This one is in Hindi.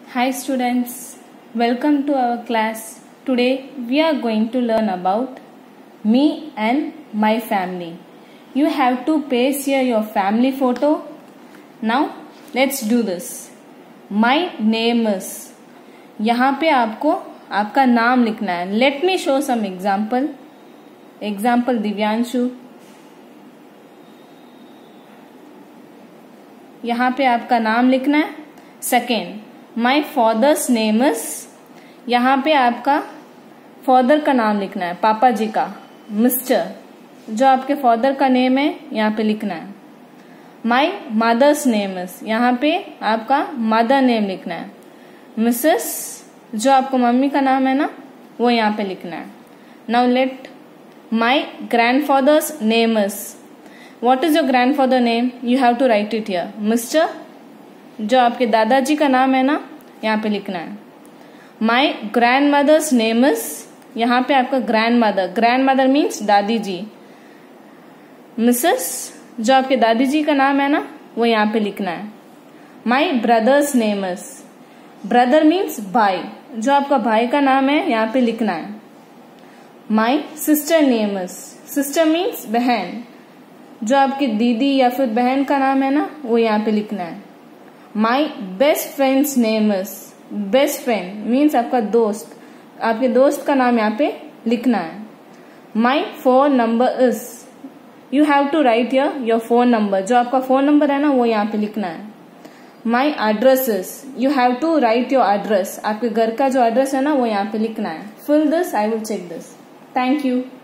Hi students, welcome to our class. Today we are going to learn about me and my family. You have to paste here your family photo. Now let's do this. My name is. यहाँ पे आपको आपका नाम लिखना है. Let me show some example. Example Divyanshu. यहाँ पे आपका नाम लिखना है. Second, my father's name is. यहाँ पे आपका फादर का नाम लिखना है, पापा जी का, मिस्टर. जो आपके फादर का नेम है यहाँ पे लिखना है. My mother's name is. यहाँ पे आपका मदर नेम लिखना है. मिसेस, जो आपको मम्मी का नाम है ना, वो यहाँ पे लिखना है. Now let my grandfather's name is. What is your grandfather name? You have to write it here. Mr. जो आपके दादाजी का नाम है ना, यहाँ पे लिखना है. My grandmother's name is. यहाँ पे आपका grandmother. Grandmother means दादी जी. Mrs. जो आपके दादी जी का नाम है ना, वो यहाँ पे लिखना है. My brother's name is. Brother means भाई. जो आपका भाई का नाम है यहाँ पे लिखना है. My sister name is. Sister means बहन. जो आपकी दीदी या फिर बहन का नाम है ना, वो यहाँ पे लिखना है. My best friend's name is. Best friend means आपका दोस्त. आपके दोस्त का नाम यहाँ पे लिखना है. My phone number is. You have to write your phone number. जो आपका फोन नंबर है ना, वो यहाँ पे लिखना है. My address is. You have to write your address. आपके घर का जो एड्रेस है ना, वो यहाँ पे लिखना है. Fill this, I will check this. Thank you.